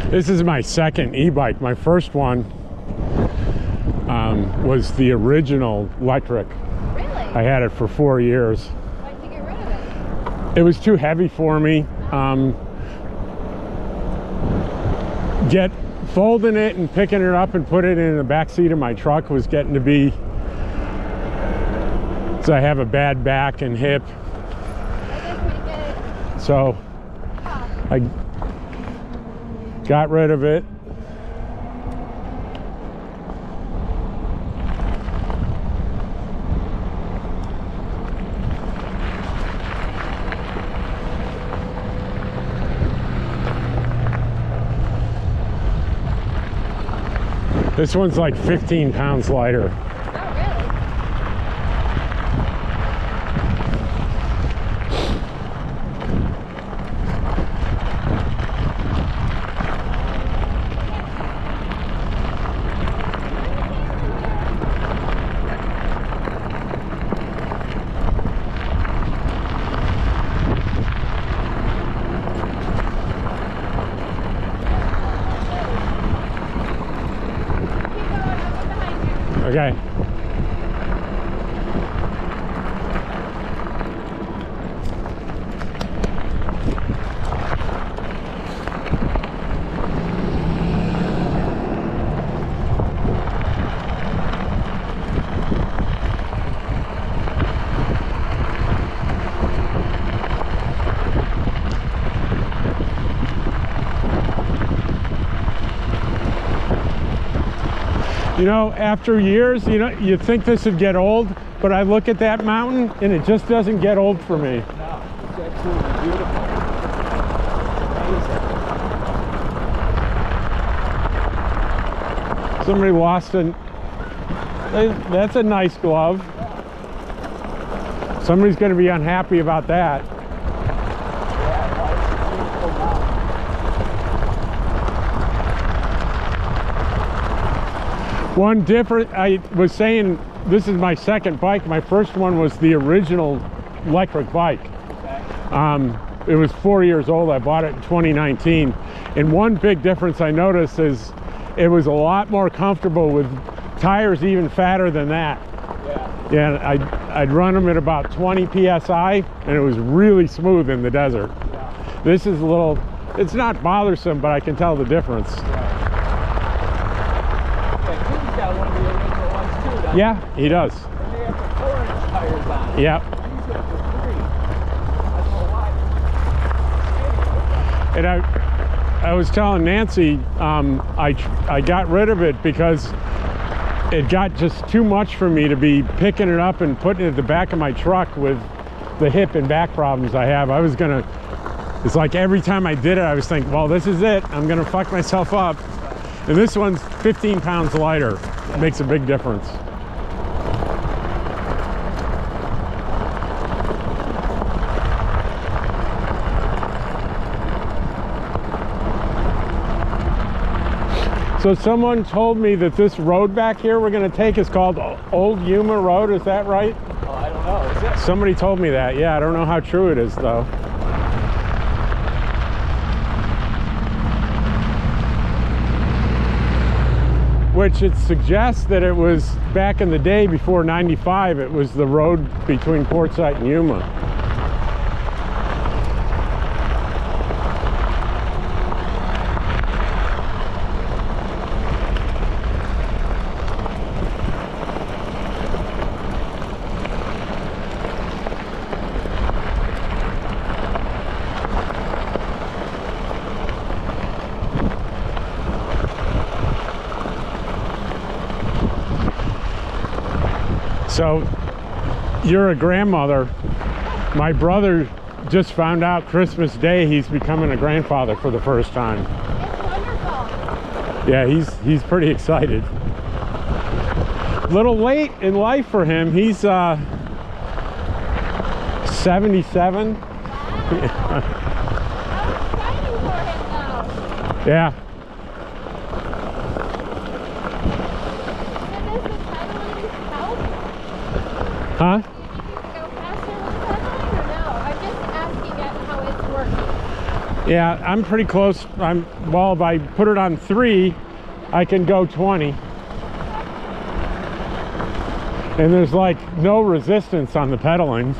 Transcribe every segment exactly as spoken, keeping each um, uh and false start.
This is my second e-bike. My first one um, was the original electric. Really? I had it for four years. Why'd you get rid of it? It was too heavy for me. Um, get folding it and picking it up and put it in the back seat of my truck was getting to be, so I have a bad back and hip. I guess we get So I got rid of it. This one's like fifteen pounds lighter. Oh, really? Okay. You know, after years, you know, you think this would get old, but I look at that mountain and it just doesn't get old for me. No, it's absolutely beautiful. Amazing. Somebody lost an, that's a nice glove. Somebody's going to be unhappy about that. One different, I was saying, this is my second bike. My first one was the original electric bike. Um, it was four years old. I bought it in twenty nineteen. And one big difference I noticed is it was a lot more comfortable with tires even fatter than that. Yeah. Yeah, I'd, I'd run them at about twenty P S I and it was really smooth in the desert. Yeah. This is a little, it's not bothersome, but I can tell the difference. Yeah, he does. And they have the four inch tires on it. Yep. These are the three. I don't know why. And I, I was telling Nancy, um, I, I got rid of it because it got just too much for me to be picking it up and putting it at the back of my truck with the hip and back problems I have. I was gonna, it's like every time I did it, I was thinking, well, this is it. I'm gonna fuck myself up. And this one's fifteen pounds lighter. It makes a big difference. So someone told me that this road back here we're going to take is called Old Yuma Road. Is that right? Oh, I don't know. Is it? Somebody told me that. Yeah, I don't know how true it is though. Which it suggests that it was back in the day before ninety-five, it was the road between Quartzsite and Yuma. So you're a grandmother. My brother just found out Christmas Day he's becoming a grandfather for the first time. It's wonderful. Yeah, he's he's pretty excited. A little late in life for him. He's uh, seventy-seven. Wow. How exciting for him, though. Yeah. So does the pedaling help? Huh? Do you think you can go faster with pedaling or no? I'm just asking at how it's working. Yeah, I'm pretty close. I'm well, if I put it on three, I can go twenty. And there's like no resistance on the pedaling.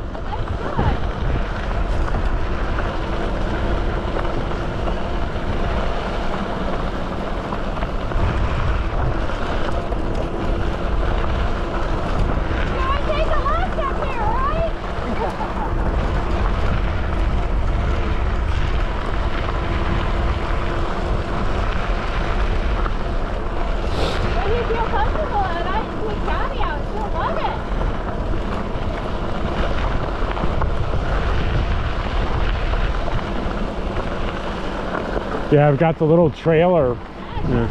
Yeah, I've got the little trailer. Yeah.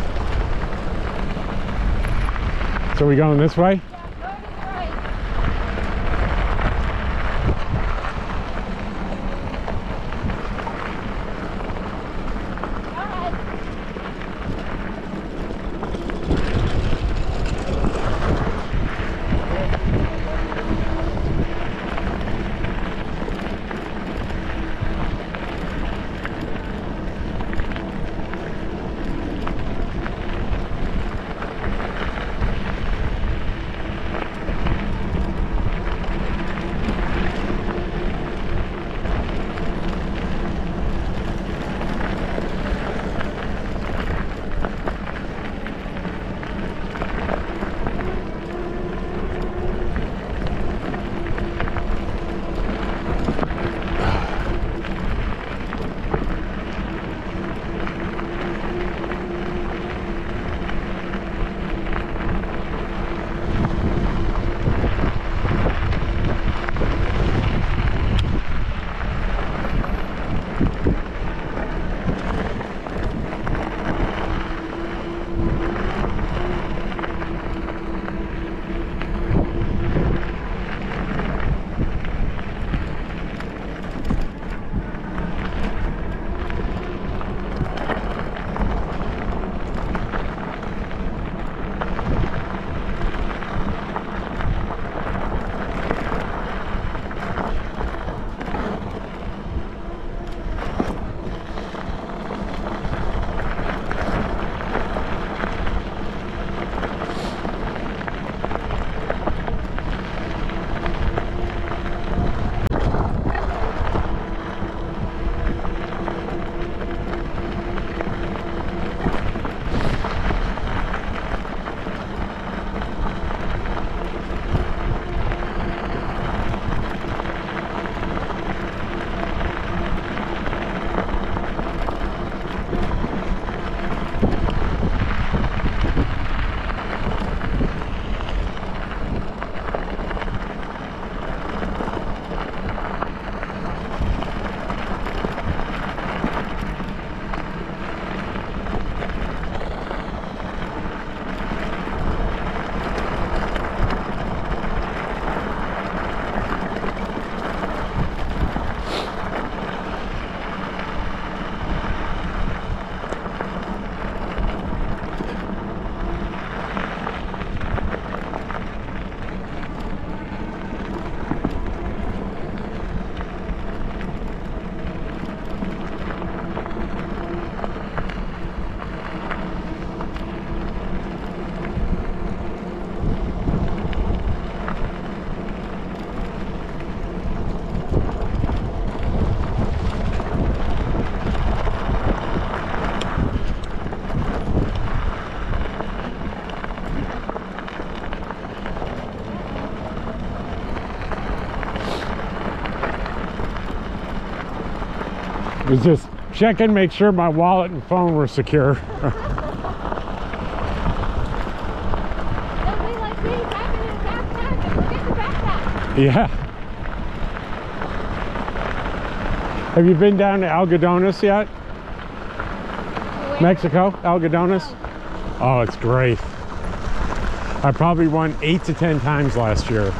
So we going this way? Was just checking, make sure my wallet and phone were secure. Yeah. Have you been down to Algodones yet? Where? Mexico, Algodones? Oh, it's great. I probably went eight to ten times last year.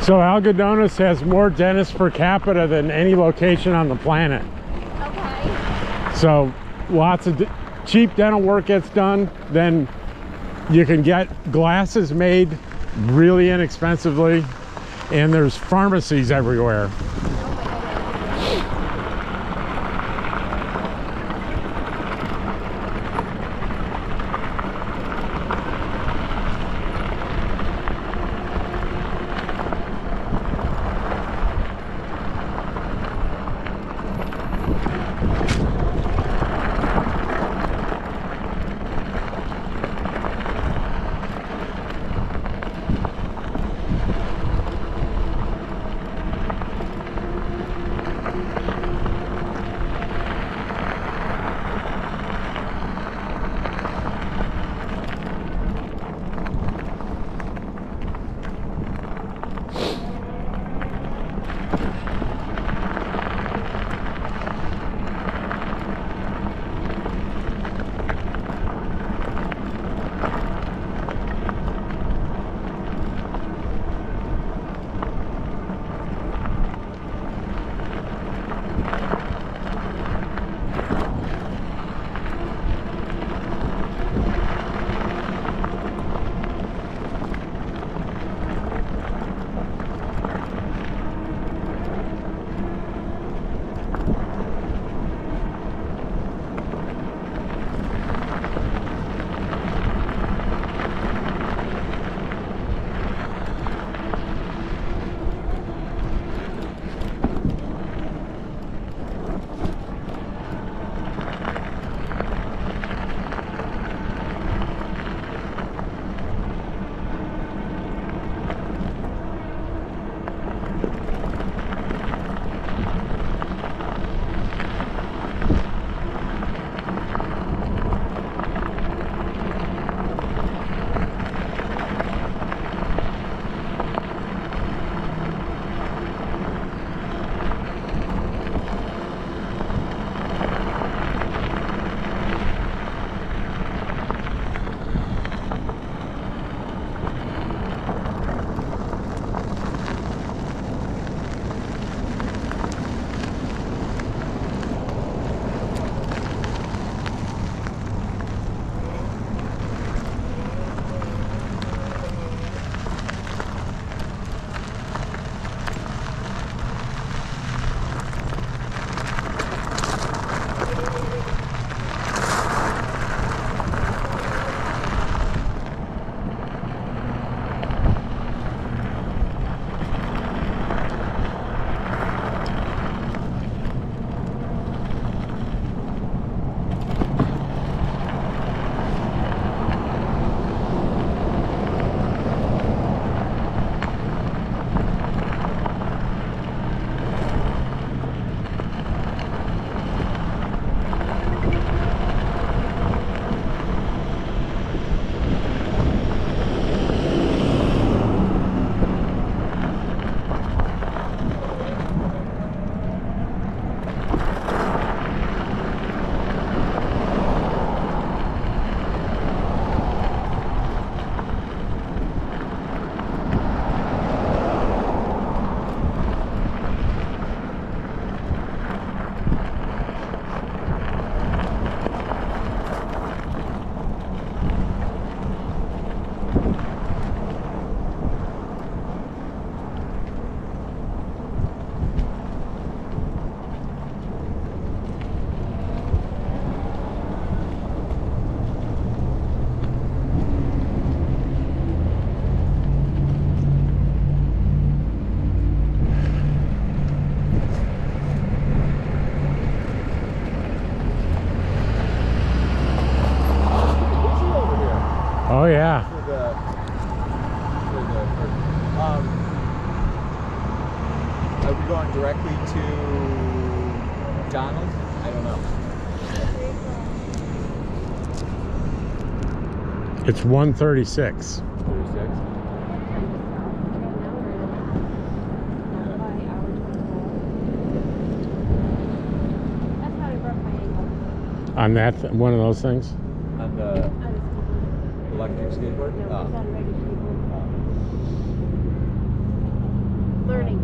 So Algodones has more dentists per capita than any location on the planet. Okay. So lots of d cheap dental work gets done. Then you can get glasses made really inexpensively, and there's pharmacies everywhere. Oh yeah. For the, for the, for, um, are we going directly to Donald? I don't know. It's one thirty-six. thirty-six? On that, one of those things? On the electric skateboard? No, Oh. it's on a regular skateboard. learning